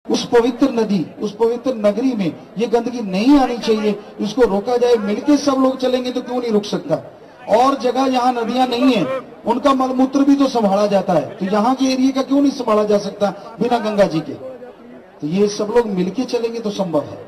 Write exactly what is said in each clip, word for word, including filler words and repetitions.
उस पवित्र नदी, उस पवित्र नगरी में ये गंदगी नहीं आनी चाहिए, इसको रोका जाए। मिलके सब लोग चलेंगे तो क्यों नहीं रुक सकता। और जगह यहाँ नदियां नहीं है, उनका मलमूत्र भी तो संभाला जाता है, तो यहाँ के एरिया का क्यों नहीं संभाला जा सकता बिना गंगा जी के। तो ये सब लोग मिलके चलेंगे तो संभव है।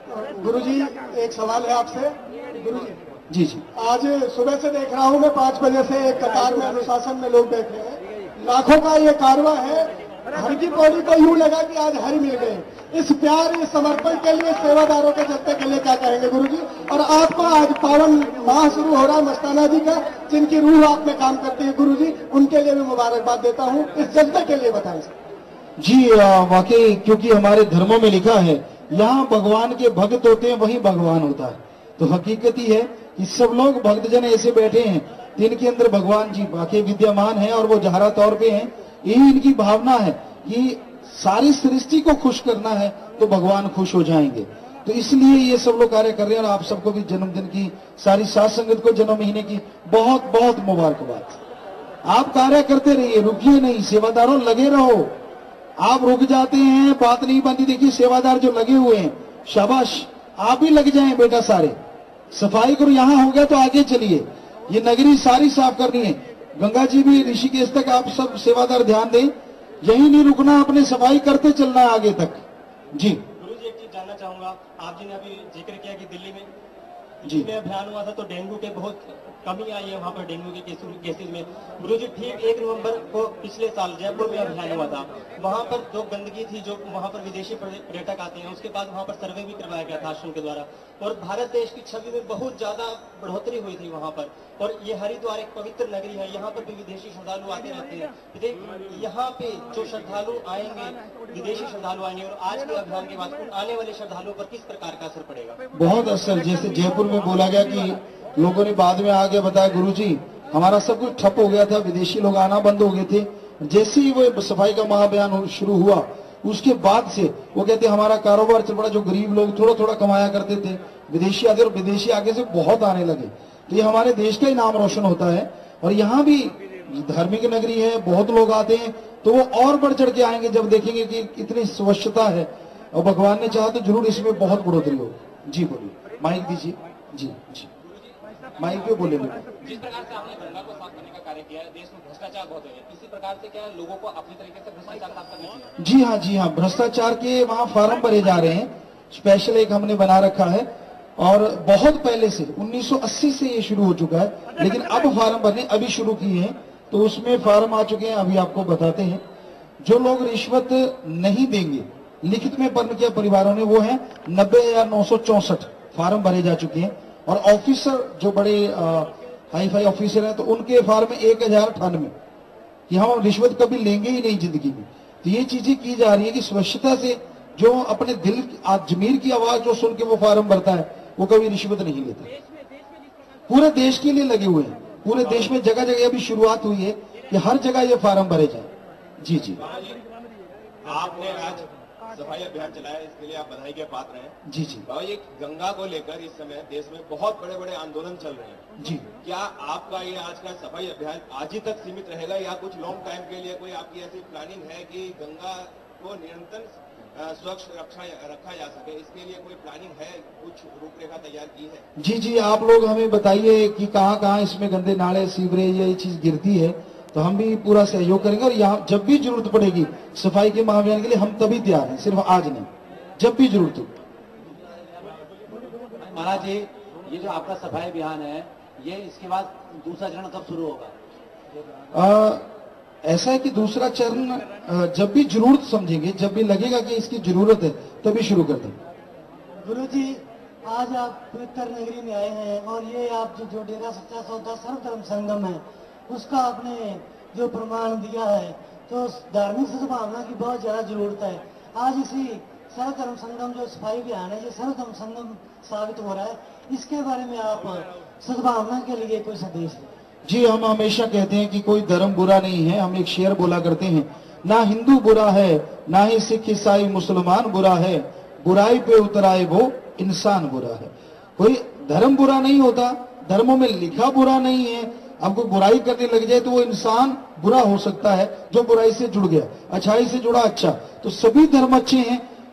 गुरुजी एक सवाल है आपसे। गुरुजी जी जी, आज सुबह से देख रहा हूँ मैं, पांच बजे से एक कतार में अनुशासन में लोग बैठे हैं, लाखों का ये कारवां है। हर की पौड़ी को यूं लगा कि आज हर मिल गए। इस प्यार, इस समर्पण के लिए, सेवादारों के जत्थे के लिए क्या कहेंगे गुरुजी। और आपको आज पावन माह शुरू हो रहा है मस्ताना जी का, जिनकी रूह आप में काम करती है गुरुजी, उनके लिए भी मुबारकबाद देता हूँ। इस जज्बे के लिए बताएं जी। वाकई, क्योंकि हमारे धर्मों में लिखा है यहाँ भगवान के भक्त होते हैं, वही भगवान होता है। तो हकीकत ही है कि सब लोग भक्तजन ऐसे बैठे हैं जिनके अंदर भगवान जी वाकई विद्यमान है और वो जहरा तौर पे हैं। यही इनकी भावना है कि सारी सृष्टि को खुश करना है तो भगवान खुश हो जाएंगे। तो इसलिए ये सब लोग कार्य कर रहे हैं। और आप सबको भी जन्मदिन की, सारी साथ संगत को जन्म महीने की बहुत बहुत मुबारकबाद। आप कार्य करते रहिए, रुकिए नहीं, सेवादारों लगे रहो। आप रुक जाते हैं, बात नहीं बनती। देखिए सेवादार जो लगे हुए हैं, शाबाश, आप भी लग जाएं बेटा। सारे सफाई करो, यहां हो गया तो आगे चलिए। ये नगरी सारी साफ करनी है, गंगा जी भी ऋषिकेश तक। आप सब सेवादार ध्यान दें, यही नहीं रुकना, अपने सफाई करते चलना है आगे तक। जी गुरु जी, एक चीज जानना चाहूंगा, आप जी ने अभी जिक्र किया कि दिल्ली में जी में अभियान हुआ था तो डेंगू के बहुत कमी आई है वहाँ पर, डेंगू के केसेस में। गुरु जी, ठीक एक नवंबर को पिछले साल जयपुर में अभियान हुआ था। वहाँ पर जो गंदगी थी, जो वहाँ पर विदेशी पर्यटक आते हैं, उसके बाद वहाँ पर सर्वे भी करवाया गया था आश्रम के द्वारा, और भारत देश की छवि में बहुत ज्यादा बढ़ोतरी हुई थी वहाँ पर। और ये हरिद्वार एक पवित्र नगरी है, यहाँ पर भी विदेशी श्रद्धालु आते रहते हैं। यहाँ पे जो श्रद्धालु आएंगे, विदेशी श्रद्धालु आएंगे, और आज के अभियान के बाद आने वाले श्रद्धालुओं पर किस प्रकार का असर पड़ेगा? बहुत असर। जैसे जयपुर में बोला गया कि लोगों ने बाद में आगे बताया, गुरुजी हमारा सब कुछ ठप हो गया था, विदेशी लोग आना बंद हो गए थे। जैसे ही वो सफाई का महाअभियान शुरू हुआ, उसके बाद से वो कहते हमारा कारोबार चल पड़ा। जो गरीब लोग थोड़ा थोड़ा कमाया करते थे, विदेशी आगे, और विदेशी आगे से बहुत आने लगे। तो ये हमारे देश का ही नाम रोशन होता है। और यहाँ भी धार्मिक नगरी है, बहुत लोग आते हैं, तो वो और बढ़ चढ़ के आएंगे जब देखेंगे कि इतनी स्वच्छता है। और भगवान ने चाहा तो जरूर इसमें बहुत बढ़ोतरी हो। जी बोलिए, माइक दीजिए। जी जी, माइक पे बोले बेटा। जिस प्रकार से आपने गंगा को साफ करने का कार्य किया है, देश में भ्रष्टाचार बहुत है, इसी प्रकार से क्या लोगों को अपनी तरीके से भ्रष्टाचार साफ करना चाहिए? जी हाँ, जी हाँ, भ्रष्टाचार के वहाँ फार्म भरे जा रहे हैं। स्पेशल एक हमने बना रखा है, और बहुत पहले से उन्नीस सौ अस्सी से ये शुरू हो चुका है, लेकिन अब फार्म भरने अभी शुरू किए हैं। तो उसमें फार्म आ चुके हैं, अभी आपको बताते हैं। जो लोग रिश्वत नहीं देंगे, लिखित में पर्ण किया परिवारों ने, वो है नब्बे हजार नौ सौ चौसठ फार्म भरे जा चुके हैं। और ऑफिसर जो बड़े हाई फाई ऑफिसर हैं, तो उनके फार्म में एक हजार अठानवे कि हम रिश्वत कभी लेंगे ही नहीं जिंदगी में। तो ये चीजें की जा रही है कि स्वच्छता से जो अपने दिल, जमीर की आवाज जो सुन के वो फार्म भरता है, वो कभी रिश्वत नहीं लेता। पूरे देश के लिए लगे हुए हैं, पूरे देश में जगह जगह अभी शुरुआत हुई है कि हर जगह ये फार्म भरे जाए। जी जी, आपने आज सफाई अभियान चलाया, इसके लिए आप बधाई के पात्र हैं। जी जी बाबा, ये गंगा को लेकर इस समय देश में बहुत बड़े बड़े आंदोलन चल रहे हैं जी। क्या आपका ये आज का सफाई अभियान आज ही तक सीमित रहेगा, या कुछ लॉन्ग टाइम के लिए कोई आपकी ऐसी प्लानिंग है कि गंगा को निरंतर स्वच्छ रखा रखा जा सके? इसके लिए कोई प्लानिंग है, कुछ रूपरेखा तैयार की है? जी जी, आप लोग हमें बताइए कि कहाँ कहाँ इसमें गंदे नाले, सीवरेज, ये चीज गिरती है, तो हम भी पूरा सहयोग करेंगे। और यहाँ जब भी जरूरत पड़ेगी सफाई के महाअभियान के लिए, हम तभी तैयार हैं, सिर्फ आज नहीं, जब भी जरूरत हो। महाराज जी, ये जो आपका सफाई अभियान है, ये इसके बाद दूसरा चरण कब शुरू होगा? आ, ऐसा है कि दूसरा चरण जब भी जरूरत समझेंगे, जब भी लगेगा कि इसकी जरूरत है, तभी शुरू कर देंगे। गुरु जी, आज आप पवित्र नगरी में आए हैं, और ये आप जो, जो डेरा सच्चा सौदा सर्वधर्म संगम है, उसका आपने जो प्रमाण दिया है, तो धार्मिक सद्भावना की बहुत ज्यादा जरूरत है। आज इसी सर्वधर्म संगम जो सफाई अभियान है, ये सर्वधर्म संगम साबित हो रहा है। इसके बारे में आप सद्भावना के लिए कोई संदेश दें? जी, हम हमेशा कहते हैं कि कोई धर्म बुरा नहीं है। हम एक शेर बोला करते हैं, ना हिंदू बुरा है, ना ही सिख ईसाई मुसलमान बुरा है, बुराई पे उतराए वो इंसान बुरा है। कोई धर्म बुरा नहीं होता, धर्मों में लिखा बुरा नहीं है। अब कोई बुराई करने लग जाए तो वो इंसान बुरा हो सकता है जो बुराई से जुड़ गया, अच्छाई से जुड़ा अच्छा। तो सभी धर्म अच्छे हैं,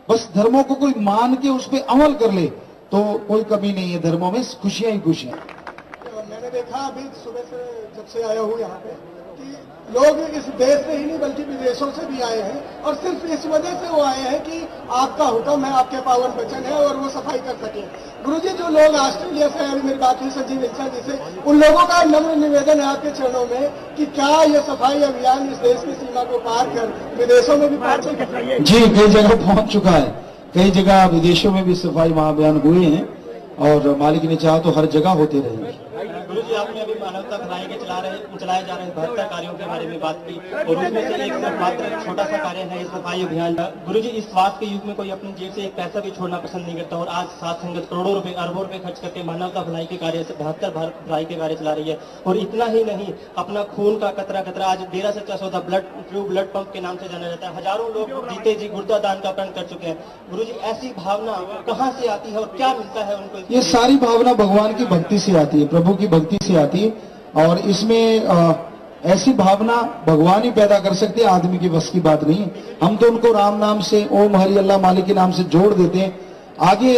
बस धर्मों को कोई मान के उस पर अमल कर ले तो कोई कमी नहीं है धर्मों में, खुशियां ही खुशियां। मैंने देखा अभी सुबह से जब से आया हूँ यहाँ पे कि लोग इस देश से ही नहीं बल्कि विदेशों से भी आए हैं और सिर्फ इस वजह से वो आए हैं कि आपका हुक्म है, आपके पावन वचन है और वो सफाई कर सके। गुरुजी, जो लोग ऑस्ट्रेलिया से अभी मेरी बात हुई संजीव इंसा जी से, उन लोगों का नम्र निवेदन है आपके चरणों में कि क्या ये सफाई अभियान इस देश की सीमा को पार कर विदेशों में भी पहुंचे? जी, कई जगह पहुंच चुका है, कई जगह विदेशों में भी सफाई महाअभियान हुए हैं और मालिक ने चाहा तो हर जगह होते रहेंगे। गुरु जी, आपने अभी मानवता भलाई के चला रहे चलाए जा रहे बहत्तर कार्यों के बारे में बात की और उसमें से एक मात्र छोटा सा कार्य है सफाई अभियान। गुरु जी, इस स्वास्थ्य के युग में कोई अपनी जेब से एक पैसा भी छोड़ना पसंद नहीं करता और आज सात संगत करोड़ों रुपए अरबों रुपए खर्च करके मानवता भलाई के कार्य से बहत्तर भलाई के कार्य चला रही है। और इतना ही नहीं, अपना खून का कतरा कतरा आज डेरा सच्चा सौदा ब्लड ट्रू ब्लड पंप के नाम से जाना जाता है। हजारों लोग जीते जी गुर्दा दान का प्रण कर चुके हैं। गुरु जी, ऐसी भावना कहाँ से आती है और क्या मिलता है उनको? ये सारी भावना भगवान की भक्ति से आती है, प्रभु की भक्ति से आती है और इसमें आ, ऐसी भावना भगवान ही पैदा कर सकते हैं, आदमी की बस की बात नहीं है। हम तो उनको राम नाम से, ओम हरि अल्लाह मालिक के नाम से जोड़ देते हैं। आगे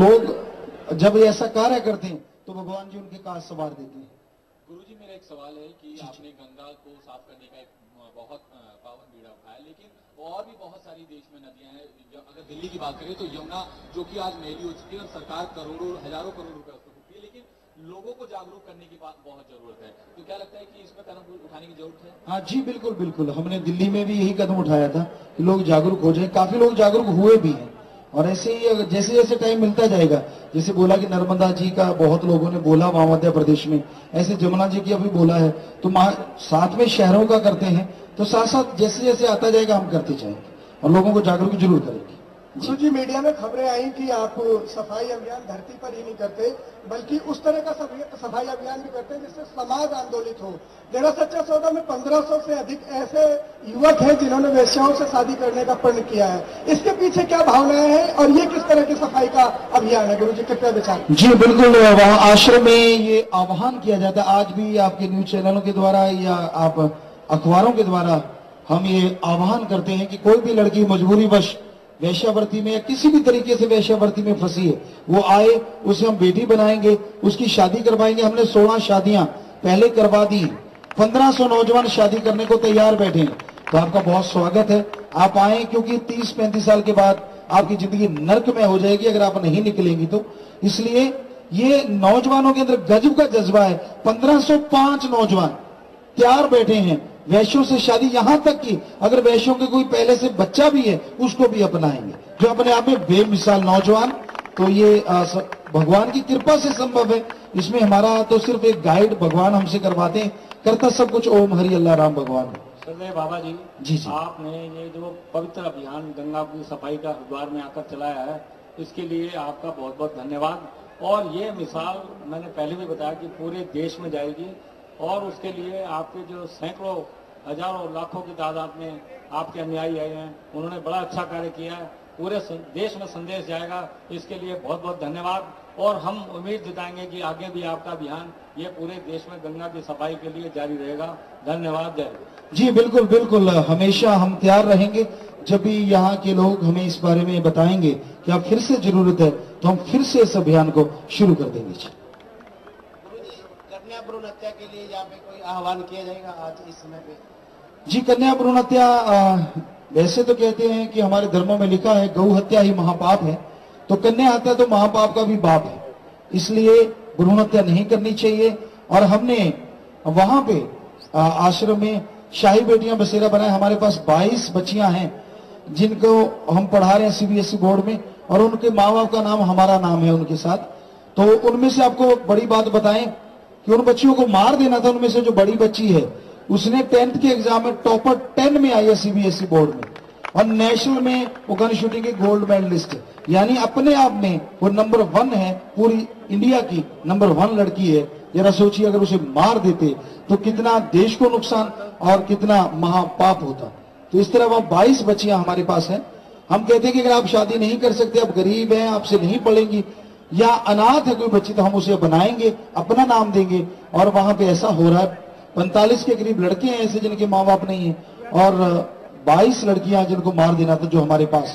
लोग जब ऐसा कार्य करते हैं तो भगवान जी उनके काज सवार देते हैं। गुरुजी, मेरा एक सवाल है कि आपने गंगा को साफ करने का एक बहुत पावन बीड़ा उठाया, लेकिन और भी बहुत सारी देश में नदियां हैं। अगर दिल्ली की बात करें तो यमुना, जो कि आज मैली हो चुकी है और सरकार करोड़ों हजारों करोड़ रुपए उसको फूकती है, लेकिन लोगों को जागरूक करने की बात बहुत जरूरत है। तो क्या लगता है कि इसमें कदम उठाने की जरूरत है? हाँ जी, बिल्कुल बिल्कुल। हमने दिल्ली में भी यही कदम उठाया था कि लोग जागरूक हो जाए। काफी लोग जागरूक हुए भी हैं और ऐसे ही जैसे जैसे टाइम मिलता जाएगा, जैसे बोला कि नर्मदा जी का बहुत लोगों ने बोला वहां मध्य प्रदेश में, ऐसे जमुना जी की अभी बोला है, तो साथ में शहरों का करते हैं, तो साथ साथ जैसे जैसे आता जाएगा हम करते जाएंगे और लोगों को जागरूक जरूर करेंगे। गुरु जी, मीडिया में खबरें आई कि आप सफाई अभियान धरती पर ही नहीं करते बल्कि उस तरह का सफाई अभियान भी करते हैं जिससे समाज आंदोलित हो। डेरा सच्चा सौदा में पंद्रह सौ से अधिक ऐसे युवक हैं जिन्होंने वेश्याओं से शादी करने का प्रण किया है। इसके पीछे क्या भावनाएं हैं और ये किस तरह की सफाई का अभियान है? गुरु जी, कृपया विचार। जी बिल्कुल, वहाँ आश्रम में ये आह्वान किया जाता है। आज भी आपके न्यूज चैनलों के द्वारा या आप अखबारों के द्वारा हम ये आह्वान करते हैं कि कोई भी लड़की मजबूरीवश वेश्यावृत्ति में या किसी भी तरीके से वेश्यावृत्ति में फंसी है, वो आए, उसे हम बेटी बनाएंगे, उसकी शादी करवाएंगे। हमने सोलह शादियां पहले करवा दी, पंद्रह सौ नौजवान शादी करने को तैयार बैठे हैं। तो आपका बहुत स्वागत है, आप आए, क्योंकि तीस पैंतीस साल के बाद आपकी जिंदगी नर्क में हो जाएगी अगर आप नहीं निकलेंगी तो। इसलिए ये नौजवानों के अंदर गजब का जज्बा है। पंद्रह सौ पांच नौजवान तैयार बैठे हैं वैश्यों से शादी, यहां तक कि अगर वैश्यों के कोई पहले से बच्चा भी है उसको भी अपनाएंगे, जो अपने आप में बेमिसाल नौजवान। तो ये आ, भगवान की कृपा से संभव है। इसमें हमारा तो सिर्फ एक गाइड भगवान हमसे करवाते हैं, करता सब कुछ ओम हरि अल्लाह राम भगवान। सदैव बाबा जी, जी जी, आपने ये जो पवित्र अभियान गंगा की सफाई का हरिद्वार में आकर चलाया है, इसके लिए आपका बहुत बहुत धन्यवाद। और ये मिसाल मैंने पहले भी बताया कि पूरे देश में जाएगी और उसके लिए आपके जो सैकड़ों हजारों लाखों की तादाद में आपके अनुयायी आए हैं, उन्होंने बड़ा अच्छा कार्य किया है, पूरे देश में संदेश जाएगा। इसके लिए बहुत बहुत धन्यवाद और हम उम्मीद जताएंगे कि आगे भी आपका अभियान ये पूरे देश में गंगा की सफाई के लिए जारी रहेगा। धन्यवाद। जय जी बिल्कुल बिल्कुल, हमेशा हम तैयार रहेंगे। जब भी यहाँ के लोग हमें इस बारे में बताएंगे कि अब फिर से जरूरत है तो हम फिर से इस अभियान को शुरू कर देंगे। कन्या भ्रूण हत्या के लिए यहाँ पे कोई आह्वान किया जाएगा आज इस समय पे? जी, कन्या भ्रूण हत्या, वैसे तो कहते हैं कि हमारे धर्मों में लिखा है गौ हत्या ही महापाप है, तो कन्या हत्या तो महापाप का भी बाप है, इसलिए भ्रूण हत्या नहीं करनी चाहिए। और हमने वहां पे आ, आश्रम में शाही बेटियां बसेरा बनाए। हमारे पास बाईस बच्चियां हैं जिनको हम पढ़ा रहे हैं सीबीएसई बोर्ड में, और उनके माँ बाप का नाम हमारा नाम है उनके साथ। तो उनमें से आपको बड़ी बात बताएं कि उन बच्चियों को मार देना था। उनमें से जो बड़ी बच्ची है उसने टेंथ के एग्जाम में टॉपर टेन में आई है सीबीएसई बोर्ड में, और नेशनल में वो गन शूटिंग की गोल्ड मेडलिस्ट, यानी अपने आप में वो नंबर वन है, पूरी इंडिया की नंबर वन लड़की है। जरा सोचिए, अगर उसे मार देते तो कितना देश को नुकसान और कितना महापाप होता। तो इस तरह वह बाईस बच्चियां हमारे पास हैं। हम कहते हैं कि अगर आप शादी नहीं कर सकते, आप गरीब हैं, आपसे नहीं पढ़ेंगी, या अनाथ है कोई बच्ची, तो हम उसे बनाएंगे, अपना नाम देंगे। और वहां पे ऐसा हो रहा है, पैंतालीस के करीब लड़के हैं ऐसे जिनके माँ बाप नहीं है, और बाईस लड़कियां जिनको मार देना था जो हमारे पास है।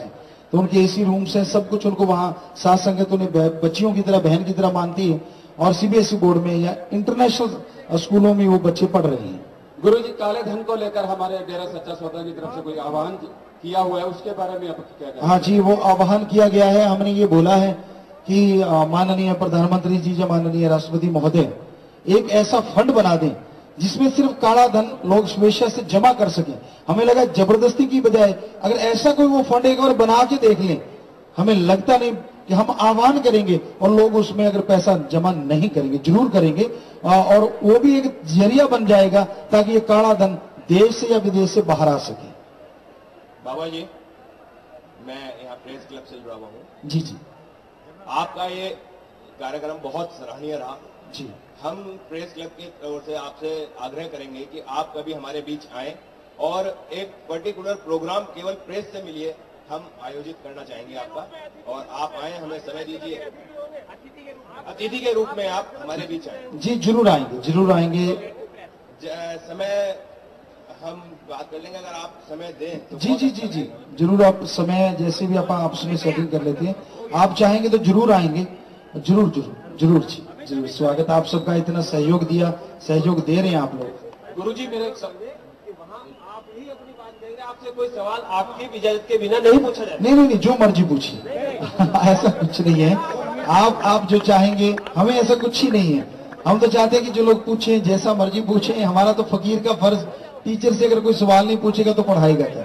तो उनके एसी रूम्स हैं, सब कुछ उनको वहां साथ संगत उन्हें बच्चियों की तरह, बहन की तरह मानती है। और सीबीएसई बोर्ड में या इंटरनेशनल स्कूलों में वो बच्चे पढ़ रहे हैं। गुरु जी, काले धन को लेकर हमारे डेरा सच्चा सौदा की तरफ से कोई आह्वान किया हुआ है, उसके बारे में आप क्या कहें? हाँ जी, वो आह्वान किया गया है। हमने ये बोला है कि माननीय प्रधानमंत्री जी या माननीय राष्ट्रपति महोदय एक ऐसा फंड बना दें जिसमें सिर्फ काला धन लोग स्वेच्छा से जमा कर सकें। हमें लगा जबरदस्ती की बजाय अगर ऐसा कोई वो फंड एक बार बना के देख लें, हमें लगता नहीं कि हम आह्वान करेंगे और लोग उसमें अगर पैसा जमा नहीं करेंगे, जरूर करेंगे। और वो भी एक जरिया बन जाएगा ताकि ये काला धन देश से या विदेश से बाहर आ सके। बाबा जी, मैं यहाँ प्रेस क्लब से जुड़ा हुआ हूँ। जी जी, आपका ये कार्यक्रम बहुत सराहनीय रहा जी। हम प्रेस क्लब की ओर से आपसे आग्रह करेंगे कि आप कभी हमारे बीच आए और एक पर्टिकुलर प्रोग्राम केवल प्रेस से मिलिए, हम आयोजित करना चाहेंगे आपका। और आप आए, हमें समय दीजिए, अतिथि के रूप में आप हमारे बीच आए। जी जरूर आएंगे, जरूर आएंगे। समय हम बात कर लेंगे, अगर आप समय दें तो। जी जी जी जी जरूर, आप समय जैसे भी आप आपस में सेटिंग कर लेते हैं। आप चाहेंगे तो जरूर आएंगे, जरूर जरूर जरूर जी जरूर। स्वागत, आप सबका इतना सहयोग दिया, सहयोग दे रहे हैं आप लोग। गुरुजी, मेरे एक सवाल, वहाँ आप ही अपनी बात कहेंगे, आपसे कोई सवाल आपकी इजाजत के बिना नहीं पूछा जाए? नहीं नहीं नहीं, जो मर्जी पूछिए ऐसा कुछ नहीं है। आप आप जो चाहेंगे, हमें ऐसा कुछ ही नहीं है। हम तो चाहते हैं कि जो लोग पूछें, जैसा मर्जी पूछें। हमारा तो फकीर का फर्ज, टीचर से अगर कोई सवाल नहीं पूछेगा तो पढ़ाएगा क्या?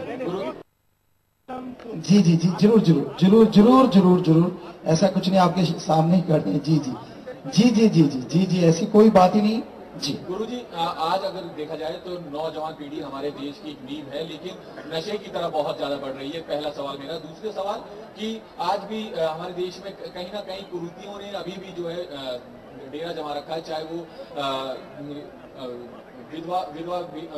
जी जी जी जरूर जरूर जरूर जरूर जरूर जरूर, ऐसा कुछ नहीं, आपके सामने ही करते हैं। जी जी जी जी जी जी जी जी ऐसी कोई बात ही नहीं जी। गुरुजी, आज अगर देखा जाए तो नौजवान पीढ़ी हमारे देश की एक नींव है, लेकिन नशे की तरफ बहुत ज्यादा बढ़ रही है। पहला सवाल मेरा। दूसरे सवाल कि आज भी हमारे देश में कहीं ना कहीं कुरीतियों ने अभी भी जो है डेरा जमा रखा है, चाहे वो विधवा विधवा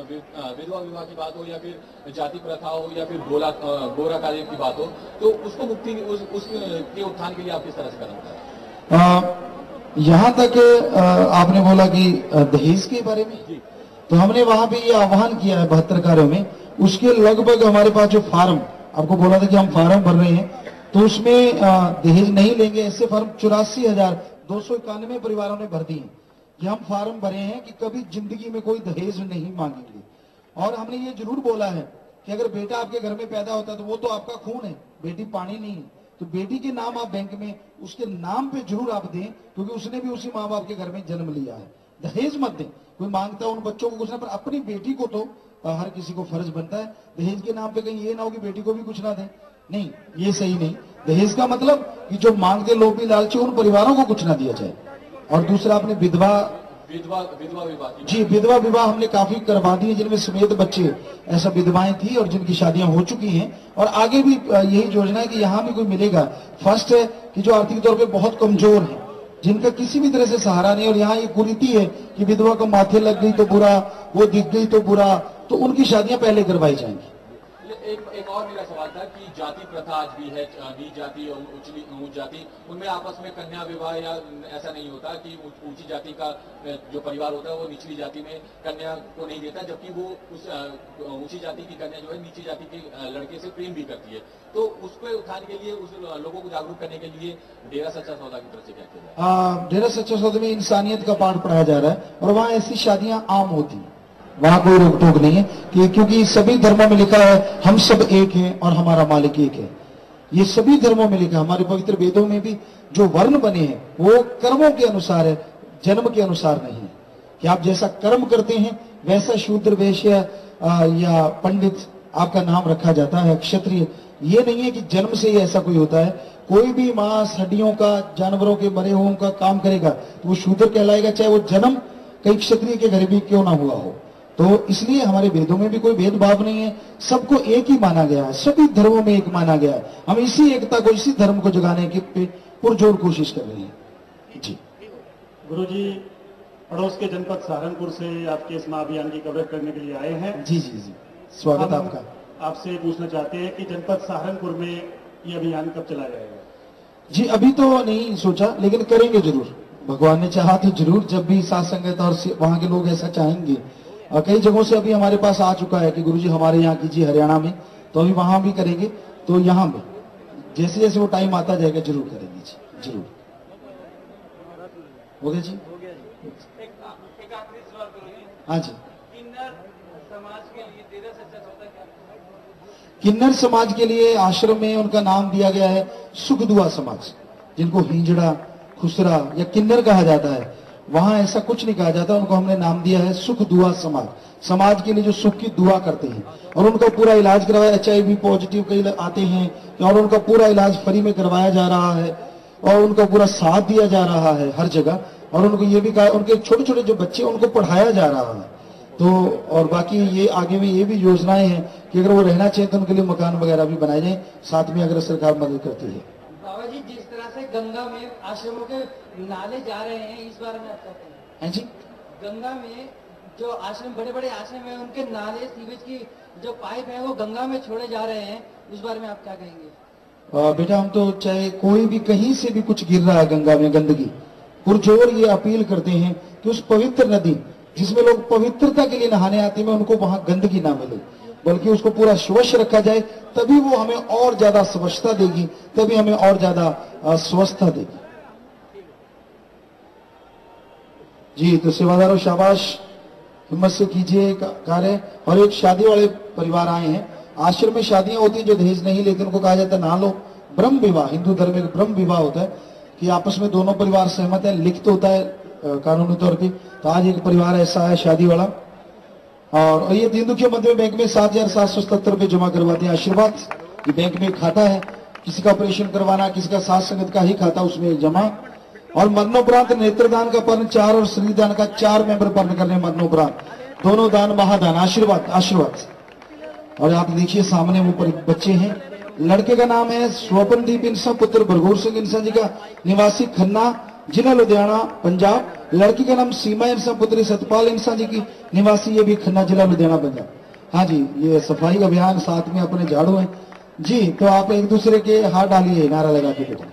विधवा विवाह की बात हो या फिर जाति प्रथा हो या फिर गोला गोरा काले की बात हो, तो उसको मुक्ति उस, उसके उत्थान के लिए आप किस तरह से कदम उठाएं? यहाँ तक आपने बोला कि दहेज के बारे में, तो हमने वहां पे ये आह्वान किया है बहत्तर कार्यों में। उसके लगभग हमारे पास जो फार्म, आपको बोला था कि हम फार्म भर रहे हैं, तो उसमें दहेज नहीं लेंगे ऐसे फार्म चौरासी हजार दो सौ इक्यानवे परिवारों ने भर दिए कि हम फार्म भरे हैं कि कभी जिंदगी में कोई दहेज नहीं मांगेंगे। और हमने ये जरूर बोला है कि अगर बेटा आपके घर में पैदा होता है तो वो तो आपका खून है, बेटी पानी नहीं है, तो बेटी के नाम आप बैंक में उसके नाम पे जरूर आप दें, क्योंकि उसने भी उसी माँ बाप के घर में जन्म लिया है। दहेज मत दें। कोई मांगता है उन बच्चों को कुछ ना, पर अपनी बेटी को तो हर किसी को फर्ज बनता है। दहेज के नाम पे कहीं ये ना हो कि बेटी को भी कुछ ना दें, नहीं, ये सही नहीं। दहेज का मतलब कि जो मांगते लोग भी लालची, उन परिवारों को कुछ ना दिया जाए। और दूसरा आपने विधवा विधवा विधवा विवाह जी, विधवा विवाह हमने काफी करवा दी है, जिनमें समेत बच्चे ऐसा विधवाएं थी और जिनकी शादियां हो चुकी हैं। और आगे भी यही योजना है कि यहाँ भी कोई मिलेगा। फर्स्ट है कि जो आर्थिक तौर पे बहुत कमजोर है, जिनका किसी भी तरह से सहारा नहीं, और यहाँ ये कुरीति है कि विधवा को माथे लग गई तो बुरा, वो दिख गई तो बुरा, तो उनकी शादियां पहले करवाई जाएंगी। एक एक और मेरा सवाल था कि जाति प्रथा आज भी है, नीच जाति और ऊंच जाति, उनमें आपस में कन्या विवाह या ऐसा नहीं होता कि ऊंची जाति का जो परिवार होता है वो निचली जाति में कन्या को नहीं देता, जबकि वो उस ऊंची जाति की कन्या जो है नीची जाति के लड़के से प्रेम भी करती है। तो उसको उत्थान के लिए, उस लोगों को जागरूक करने के लिए डेरा सच्चा सौदा की तरफ से क्या किया जाए? डेरा सच्चा सौदा में इंसानियत का पाठ पढ़ाया जा रहा है और वहाँ ऐसी शादियां आम होती है, वहां कोई रोक टोक नहीं है कि, क्योंकि सभी धर्मों में लिखा है हम सब एक हैं और हमारा मालिक एक है। ये सभी धर्मों में लिखा है। हमारे पवित्र वेदों में भी जो वर्ण बने हैं वो कर्मों के अनुसार है, जन्म के अनुसार नहीं है कि आप जैसा कर्म करते हैं वैसा शूद्र, वैश्य या पंडित आपका नाम रखा जाता है, क्षत्रिय। ये नहीं है कि जन्म से ही ऐसा कोई होता है। कोई भी मांस हड्डियों का, जानवरों के मरे हुओं का काम करेगा तो वो शूद्र कहलाएगा, चाहे वो जन्म कई क्षत्रिय के घर भी क्यों ना हुआ हो। तो इसलिए हमारे वेदों में भी कोई भेदभाव नहीं है, सबको एक ही माना गया है, सभी धर्मों में एक माना गया है। हम इसी एकता को, इसी धर्म को जगाने की पुरजोर कोशिश कर रहे हैं। जी गुरुजी, पड़ोस के जनपद सहारनपुर से आपके इस महाअभियान की कवरेज करने के लिए आए हैं। जी जी जी, स्वागत आपका। आपसे पूछना चाहते हैं कि जनपद सहारनपुर में ये अभियान कब चलाया जाएगा? जी अभी तो नहीं सोचा, लेकिन करेंगे जरूर। भगवान ने चाहा तो जरूर, जब भी साथ संगत और वहां के लोग ऐसा चाहेंगे। और कई जगहों से अभी हमारे पास आ चुका है कि गुरुजी हमारे यहाँ कीजिए हरियाणा में, तो अभी वहां भी करेंगे, तो यहाँ भी जैसे जैसे वो टाइम आता जाएगा जरूर करेंगे जी, जरूर। हो गया जी? हाँ जी। किन्नर समाज के लिए आश्रम में उनका नाम दिया गया है सुख दुआ समाज, जिनको हिंजड़ा, खुसरा या किन्नर कहा जाता है। वहां ऐसा कुछ नहीं कहा जाता, उनको हमने नाम दिया है सुख दुआ समाज। समाज के लिए जो सुख की दुआ करते हैं और उनका पूरा इलाज करवाया। एच आई वी पॉजिटिव कई आते हैं और उनका पूरा इलाज फ्री में करवाया जा रहा है और उनका पूरा साथ दिया जा रहा है हर जगह। और उनको ये भी कहा, उनके छोटे छोटे जो बच्चे उनको पढ़ाया जा रहा है। तो और बाकी ये आगे में ये भी योजनाएं हैं कि अगर वो रहना चाहिए तो उनके लिए मकान वगैरह भी बनाए जाए, साथ में अगर सरकार मदद करती है। बाबा जी, जिस तरह से गंगा में आश्रमों के नाले जा रहे हैं, इस बारे में आप क्या कहेंगे? जी, गंगा में जो आश्रम, बड़े बड़े आश्रम है, उनके नाले, सीवेज की जो पाइप है वो गंगा में छोड़े जा रहे हैं, इस बारे में आप क्या कहेंगे? आ, बेटा, हम तो चाहे कोई भी कहीं से भी कुछ गिर रहा है गंगा में गंदगी, पुरजोर ये अपील करते हैं कि उस पवित्र नदी जिसमें लोग पवित्रता के लिए नहाने आते हैं, उनको वहां गंदगी ना मिले, बल्कि उसको पूरा स्वच्छ रखा जाए। तभी वो हमें और ज्यादा स्वच्छता देगी, तभी हमें और ज्यादा स्वस्थता देगी। जी, तो सेवादारों शाबाश, हिम्मत से कीजिए कार्य। और एक शादी वाले परिवार आए हैं। आश्रम में शादियां होती हैं जो दहेज नहीं लेते, उनको कहा जाता है ना लो। ब्रह्म विवाह, हिंदू धर्म में ब्रह्म विवाह होता है कि आपस में दोनों परिवार सहमत है, लिखित होता है कानूनी तौर पे। तो आज एक परिवार ऐसा है शादी वाला, और ये दीनदुखिया मध्य बैंक में सात हजार सात सौ सत्तर रुपए जमा करवाते हैं। आशीर्वाद ये बैंक में खाता है, किसी का ऑपरेशन करवाना, किसी का सात संगत का ही खाता उसमें जमा। और मरणोपरांत नेत्रदान का पर्ण चार और शरीरदान का चार मेंबर पर्ण करने मरणोपरांत, दोनों दान महादान। आशीर्वाद आशीर्वाद। और आप देखिए सामने वो बच्चे हैं। लड़के का नाम है स्वपनदीप इंसा, पुत्र भरगूर सिंह इंसा जी का, निवासी खन्ना, जिला लुधियाना, पंजाब। लड़की का नाम सीमा इंसा, पुत्री सतपाल इंसा जी की, निवासी ये भी खन्ना, जिला लुधियाना, पंजाब। हाँ जी, ये सफाई अभियान, साथ में अपने झाड़ू है जी। तो आप एक दूसरे के हाथ डालिए नारा लगा के बेटा।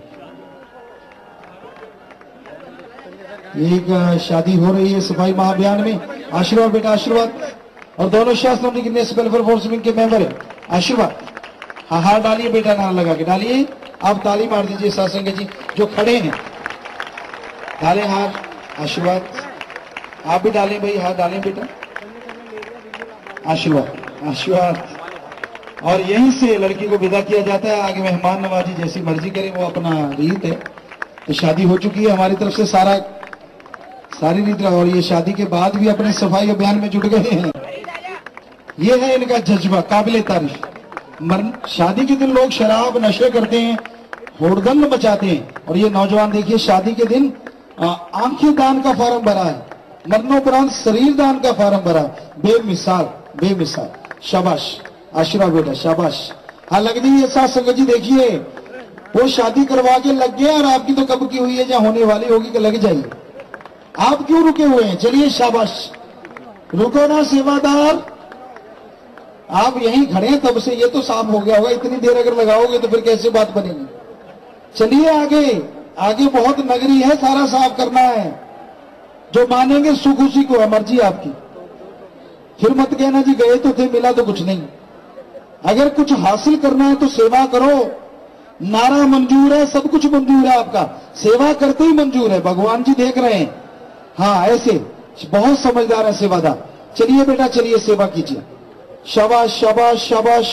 एक शादी हो रही है सफाई महाअभियान में। आशीर्वाद बेटा, आशीर्वाद। और दोनों शास्त्र वेलफेयर फोर्स विंग के मेंबर है। आशीर्वाद। हाँ, हाथ डालिए बेटा, नारा लगा के डालिए। आप ताली मार दीजिए सासंग जी जो खड़े हैं, डालें हाथ। आशीर्वाद। आप भी डालें भाई, हाथ डालें बेटा। आशीर्वाद आशीर्वाद। और यहीं से लड़की को विदा किया जाता है। आगे मेहमान नवाजी जैसी मर्जी करें, वो अपना रीत है। तो शादी हो चुकी है हमारी तरफ से, सारा सारी रीत। और ये शादी के बाद भी अपने सफाई अभियान में जुट गए हैं। ये है इनका जज्बा, काबिले तारीफ। मर शादी के दिन लोग शराब नशे करते हैं, होड़दंग मचाते हैं, और ये नौजवान देखिए शादी के दिन आंखें दान का फार्म भरा है, मरणोपरांत शरीर दान का फार्म भरा। बेमिसाल बेमिसाल। शाबाश, आशीर्वाद बेटा, शाबाश। हाँ, लग रही है साथ संगत जी, देखिए वो शादी करवा के लग गया, और आपकी तो कब की हुई है, जहां होने वाली होगी कि लग जाएगी। आप क्यों रुके हुए हैं? चलिए शाबाश, रुको ना सेवादार, आप यहीं खड़े हैं तब से, ये तो साफ हो गया होगा। इतनी देर अगर लगाओगे तो फिर कैसे बात बनेगी? चलिए आगे, आगे बहुत नगरी है, सारा साफ करना है। जो मानेंगे सुख उसी को है, मर्जी आपकी। फिर मत कहना जी गए तो थे, मिला तो कुछ नहीं। अगर कुछ हासिल करना है तो सेवा करो। नारा मंजूर है, सब कुछ मंजूर है आपका, सेवा करते ही मंजूर है। भगवान जी देख रहे हैं। हाँ, ऐसे बहुत समझदार है सेवादार। चलिए बेटा, चलिए सेवा कीजिए। शाबाश शाबाश शाबाश।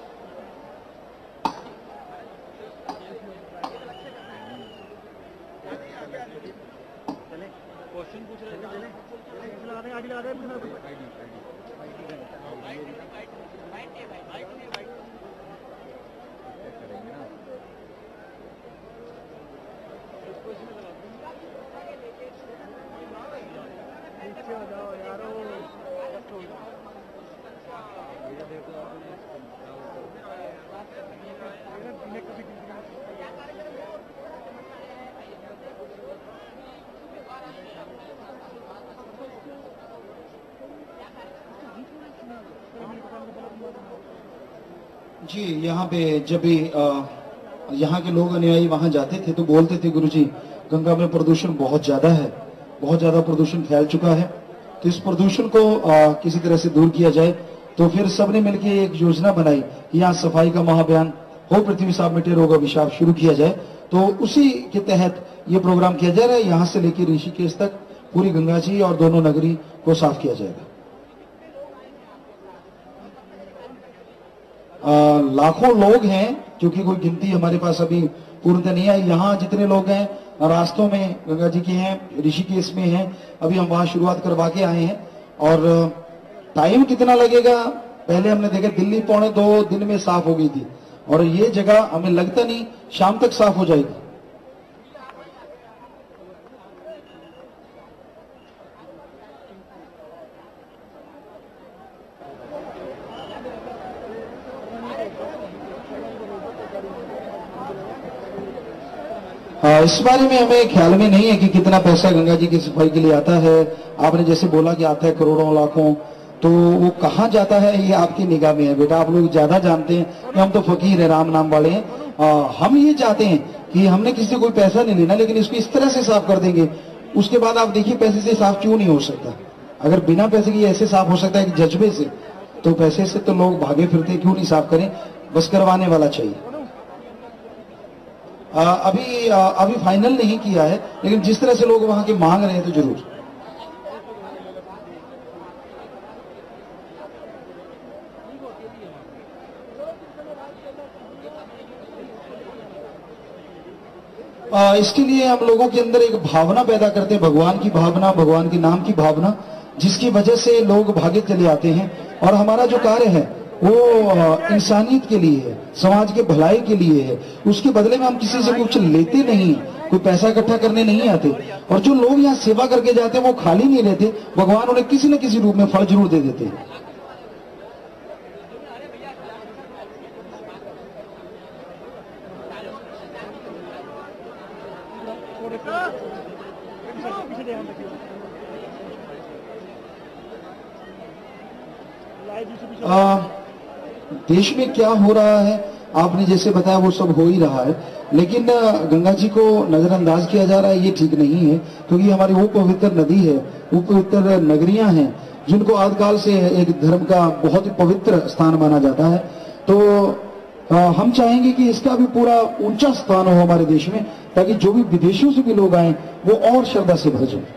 जी, यहाँ पे जब भी यहाँ के लोग अनुयायी वहां जाते थे तो बोलते थे, गुरुजी गंगा में प्रदूषण बहुत ज्यादा है, बहुत ज्यादा प्रदूषण फैल चुका है, तो इस प्रदूषण को आ, किसी तरह से दूर किया जाए। तो फिर सबने मिलकर एक योजना बनाई कि यहाँ सफाई का महाअभियान हो पृथ्वी साफ मिटे रोग अभिशाप शुरू किया जाए। तो उसी के तहत ये प्रोग्राम किया जा रहा है। यहाँ से लेकर ऋषिकेश तक पूरी गंगा जी और दोनों नगरी को साफ किया जाएगा। आ, लाखों लोग हैं, क्योंकि कोई गिनती हमारे पास अभी पूर्णतः नहीं है। यहाँ जितने लोग हैं रास्तों में गंगा जी के हैं, ऋषिकेश में हैं, अभी हम वहां शुरुआत करवा के आए हैं। और टाइम कितना लगेगा, पहले हमने देखा दिल्ली पौने दो दिन में साफ हो गई थी, और ये जगह हमें लगता नहीं शाम तक साफ हो जाएगी। हाँ, इस बारे में हमें ख्याल में नहीं है कि कितना पैसा गंगा जी की सफाई के लिए आता है। आपने जैसे बोला कि आता है करोड़ों लाखों, तो वो कहाँ जाता है ये आपकी निगाह में है बेटा। आप लोग ज्यादा जानते हैं कि हम तो फकीर है, राम नाम वाले हैं। आ, हम ये चाहते हैं कि हमने किसी से कोई पैसा नहीं लेना, लेकिन इसको इस तरह से साफ कर देंगे। उसके बाद आप देखिए पैसे से साफ क्यों नहीं हो सकता। अगर बिना पैसे के ऐसे साफ हो सकता है कि जज्बे से, तो पैसे से तो लोग भागे फिरते, क्यों नहीं साफ करें। बस करवाने वाला चाहिए। आ, अभी आ, अभी फाइनल नहीं किया है, लेकिन जिस तरह से लोग वहां के मांग रहे हैं तो जरूर। आ, इसके लिए हम लोगों के अंदर एक भावना पैदा करते हैं, भगवान की भावना, भगवान के नाम की भावना, जिसकी वजह से लोग भागे चले आते हैं। और हमारा जो कार्य है वो इंसानियत के लिए है, समाज के भलाई के लिए है। उसके बदले में हम किसी से कुछ लेते नहीं, कोई पैसा इकट्ठा करने नहीं आते। और जो लोग यहाँ सेवा करके जाते हैं वो खाली नहीं रहते, भगवान उन्हें किसी न किसी रूप में फल जरूर दे देते हैं। आ, देश में क्या हो रहा है आपने जैसे बताया वो सब हो ही रहा है, लेकिन गंगा जी को नजरअंदाज किया जा रहा है, ये ठीक नहीं है। क्योंकि हमारी वो पवित्र नदी है, वो पवित्र नगरियां हैं, जिनको आदिकाल से एक धर्म का बहुत ही पवित्र स्थान माना जाता है। तो आ, हम चाहेंगे कि इसका भी पूरा ऊंचा स्थान हो हमारे देश में, ताकि जो भी विदेशों से भी लोग आए वो और श्रद्धा से भर जाए।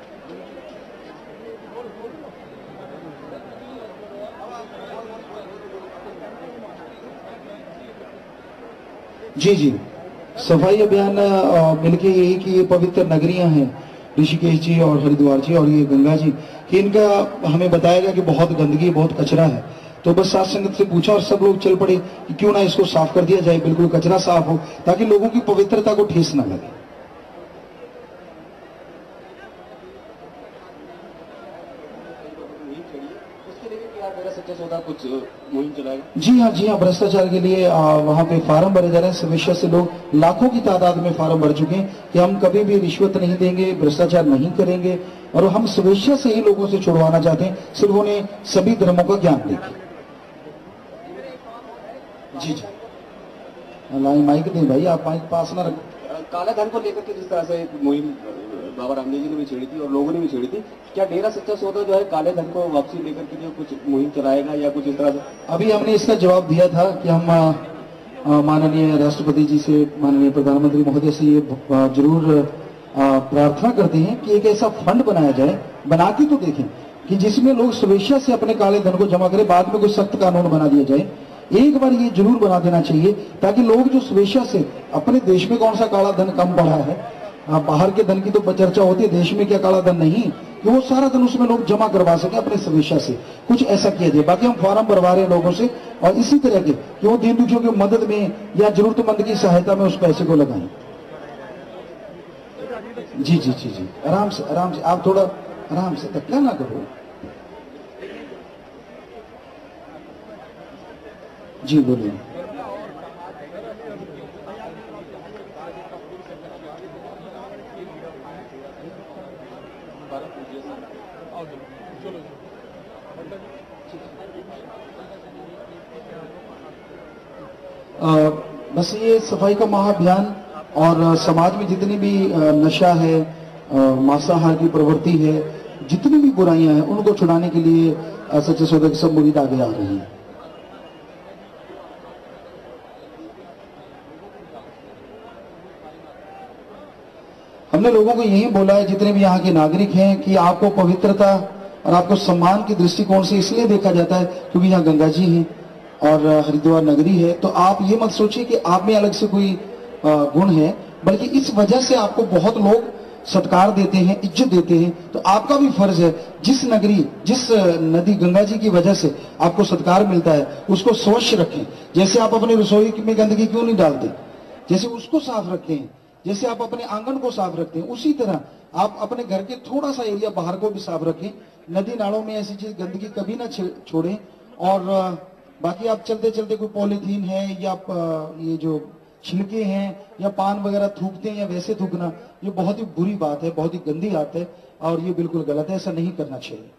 जी जी, सफाई अभियान मिलके यही कि ये पवित्र नगरियां हैं ऋषिकेश जी और हरिद्वार जी और ये गंगा जी, कि इनका हमें बताया गया कि बहुत गंदगी, बहुत कचरा है। तो बस साथ संगत से पूछा और सब लोग चल पड़े कि क्यों ना इसको साफ कर दिया जाए, बिल्कुल कचरा साफ हो, ताकि लोगों की पवित्रता को ठेस ना लगे। कुछ मुहिम चलाएगा? जी हाँ, जी हाँ, भ्रष्टाचार के लिए वहां पे फार्म भरे जा रहे हैं। सवेक्षा से लोग लाखों की तादाद में फार्म भर चुके हैं कि हम कभी भी रिश्वत नहीं देंगे, भ्रष्टाचार नहीं करेंगे, और हम स्वेच्छा से ही लोगों से छुड़वाना चाहते हैं, सिर्फ उन्हें सभी धर्मों का ज्ञान देंगे। जी जी, माइक नहीं भाई, आप माइक पास ना रखें। काला धन को लेकर के जिस तरह से एक मुहिम बाबा रामदेव जी ने भी छेड़ी थी और लोगों ने भी छेड़ी थी, क्या डेरा सच्चा सौदा जो है काले धन को वापसी लेकर के लिए कुछ मुहिम चलाएगा या कुछ इस तरह से? अभी हमने इसका जवाब दिया था कि हम माननीय राष्ट्रपति जी से, माननीय प्रधानमंत्री महोदय से ये जरूर प्रार्थना करते हैं कि एक ऐसा फंड बनाया जाए, बना के तो देखें, कि जिसमें लोग स्वेच्छा से अपने काले धन को जमा करें, बाद में कोई सख्त कानून बना दिया जाए। एक बार ये जरूर बना देना चाहिए, ताकि लोग जो स्वेच्छा से, अपने देश में कौन सा काला धन कम पड़ा है, बाहर के धन की तो चर्चा होती है, देश में क्या काला धन नहीं, कि वो सारा धन उसमें लोग जमा करवा सके अपने स्वेच्छा से, कुछ ऐसा किया जाए। बाकी हम फॉर्म भरवा रहे हैं लोगों से, और इसी तरह के कि वो दीन दुखियों की मदद में या जरूरतमंद की सहायता में उस पैसे को लगाएं। जी जी जी जी, आराम से आराम से, आप थोड़ा आराम से, धक्का ना करो। जी बोलिए। आ, बस ये सफाई का महाअभियान और समाज में जितनी भी नशा है, मांसाहार की प्रवृत्ति है, जितनी भी बुराइयां हैं, उनको छुड़ाने के लिए सच्चे सौदे के सब मुरीद आगे आ रहे हैं। हमने लोगों को यही बोला है, जितने भी यहाँ के नागरिक हैं, कि आपको पवित्रता और आपको सम्मान के दृष्टिकोण से इसलिए देखा जाता है क्योंकि यहाँ गंगा जी हैं और हरिद्वार नगरी है। तो आप ये मत सोचिए कि आप में अलग से कोई गुण है, बल्कि इस वजह से आपको बहुत लोग सत्कार देते हैं, इज्जत देते हैं। तो आपका भी फर्ज है, जिस नगरी, जिस नदी गंगा जी की वजह से आपको सत्कार मिलता है, उसको स्वच्छ रखें। जैसे आप अपनी रसोई में गंदगी क्यों नहीं डालते, जैसे उसको साफ रखते हैं, जैसे आप अपने आंगन को साफ रखते हैं, उसी तरह आप अपने घर के थोड़ा सा एरिया बाहर को भी साफ रखें। नदी नालों में ऐसी चीज गंदगी कभी ना छोड़ें। और बाकी आप चलते चलते कोई पॉलीथीन है या ये जो छिलके हैं या पान वगैरह थूकते हैं या वैसे थूकना, ये बहुत ही बुरी बात है, बहुत ही गंदी बात है और ये बिल्कुल गलत है, ऐसा नहीं करना चाहिए।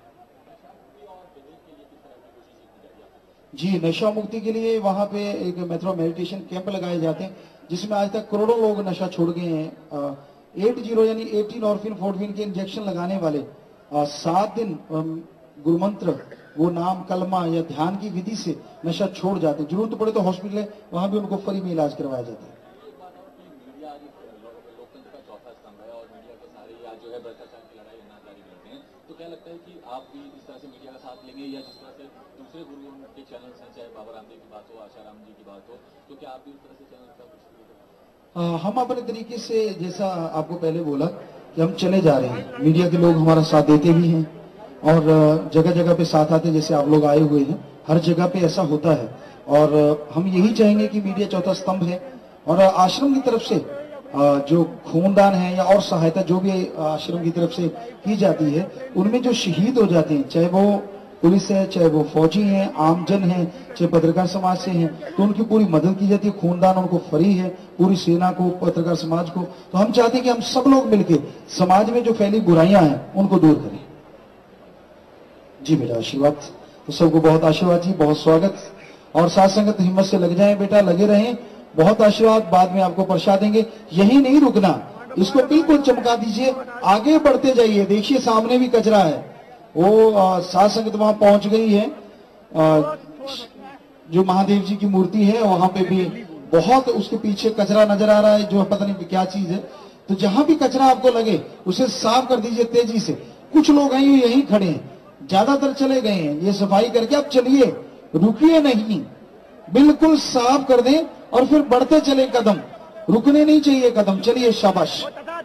जी, नशा मुक्ति के लिए वहां पे एक मेट्रो मेडिटेशन कैंप लगाए जाते हैं, जिसमें आज तक करोड़ों लोग नशा छोड़ गए हैं। एट जीरो यानी एटीन ऑर्फिन फोर्टिन के इंजेक्शन लगाने वाले आ, सात दिन गुरुमंत्र, वो नाम, कलमा या ध्यान की विधि से नशा छोड़ जाते हैं। जरूरत पड़े तो हॉस्पिटल है, वहां भी उनको फ्री में इलाज करवाया जाता है। मीडिया आज लोकतंत्र का चौथा स्तंभ है और मीडिया के सारे आज जो है भ्रष्टाचार की लड़ाई नाजारी लड़ते हैं। तो क्या लगता है कि आप भी इस तरह से मीडिया का साथ लेंगे, या जिस तरह से दूसरे गुरुओं के चैनल हैं, चाहे बाबा रामदेव की बात हो, आशाराम जी की बात हो, तो क्या आप भी उस तरह से चैनल का कुछ? हम अपने तरीके से, जैसा आपको पहले बोला कि हम चले जा रहे हैं, मीडिया के लोग हमारा साथ देते भी हैं और जगह जगह पे साथ आते, जैसे आप लोग आए हुए हैं, हर जगह पे ऐसा होता है। और हम यही चाहेंगे कि मीडिया चौथा स्तंभ है और आश्रम की तरफ से जो खूनदान है या और सहायता जो भी आश्रम की तरफ से की जाती है, उनमें जो शहीद हो जाते हैं, चाहे वो पुलिस है, चाहे वो फौजी हैं, आमजन हैं, चाहे पत्रकार समाज से हैं, तो उनकी पूरी मदद की जाती है। खूनदान उनको फ्री है, पूरी सेना को, पत्रकार समाज को। तो हम चाहते हैं कि हम सब लोग मिलकर समाज में जो फैली बुराइयां हैं उनको दूर करें। जी बेटा, आशीर्वाद। तो सबको बहुत आशीर्वाद जी, बहुत स्वागत। और साथ संगत हिम्मत से लग जाएं बेटा, लगे रहें, बहुत आशीर्वाद। बाद में आपको प्रसाद देंगे, यही नहीं रुकना, इसको बिल्कुल चमका दीजिए, आगे बढ़ते जाइए। देखिए सामने भी कचरा है, वो साथ संगत वहां पहुंच गई है। आ, जो महादेव जी की मूर्ति है वहां पे भी बहुत उसके पीछे कचरा नजर आ रहा है, जो पता नहीं क्या चीज है। तो जहां भी कचरा आपको लगे उसे साफ कर दीजिए तेजी से। कुछ लोग हैं यहीं खड़े हैं, ज्यादातर चले गए हैं, ये सफाई करके आप चलिए, रुकिए नहीं, बिल्कुल साफ कर दें और फिर बढ़ते चले कदम, रुकने नहीं चाहिए कदम। चलिए, शाबाश।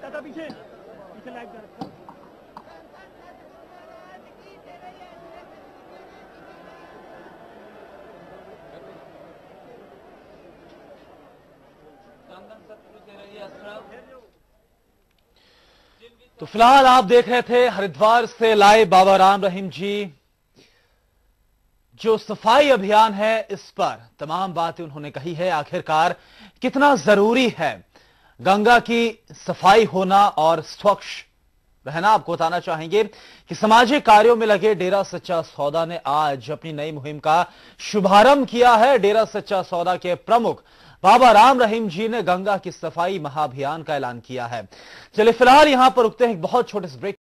तो फिलहाल आप देख रहे थे हरिद्वार से लाइव बाबा राम रहीम जी, जो सफाई अभियान है, इस पर तमाम बातें उन्होंने कही है। आखिरकार कितना जरूरी है गंगा की सफाई होना और स्वच्छ रहना। आपको बताना चाहेंगे कि सामाजिक कार्यों में लगे डेरा सच्चा सौदा ने आज अपनी नई मुहिम का शुभारंभ किया है। डेरा सच्चा सौदा के प्रमुख बाबा राम रहीम जी ने गंगा की सफाई महाअभियान का ऐलान किया है। चलिए फिलहाल यहां पर रुकते हैं एक बहुत छोटे से ब्रेक।